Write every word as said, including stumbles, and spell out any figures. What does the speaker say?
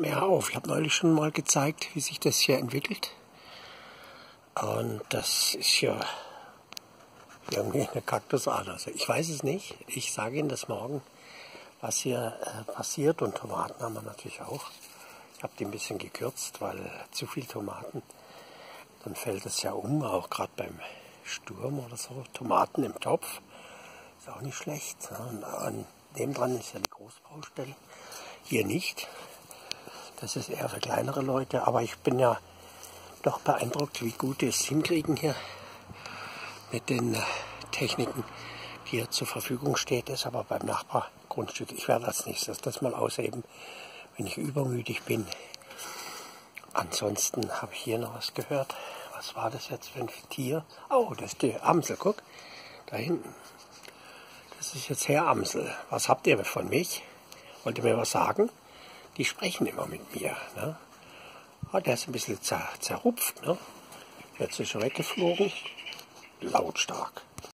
mehr auf. Ich habe neulich schon mal gezeigt, wie sich das hier entwickelt. Und das ist ja irgendwie eine Kaktusart. Also ich weiß es nicht. Ich sage Ihnen das morgen, was hier äh, passiert. Und Tomaten haben wir natürlich auch. Ich habe die ein bisschen gekürzt, weil zu viel Tomaten, dann fällt es ja um, auch gerade beim Sturm oder so. Tomaten im Topf ist auch nicht schlecht. Ne? Und an dem dran ist ja die Großbaustelle. Hier nicht. Das ist eher für kleinere Leute. Aber ich bin ja doch beeindruckt, wie gut die es hinkriegen hier mit den Techniken, die hier zur Verfügung steht. Das ist aber beim Nachbargrundstück. Ich werde als nächstes das mal ausheben, wenn ich übermütig bin. Ansonsten habe ich hier noch was gehört. Was war das jetzt für ein Tier? Oh, das ist die Amsel, guck. Da hinten. Das ist jetzt Herr Amsel. Was habt ihr von mich? Wollt ihr mir was sagen? Die sprechen immer mit mir. Ne? Oh, der ist ein bisschen zer zerrupft. Ne? Jetzt ist er weggeflogen. Lautstark.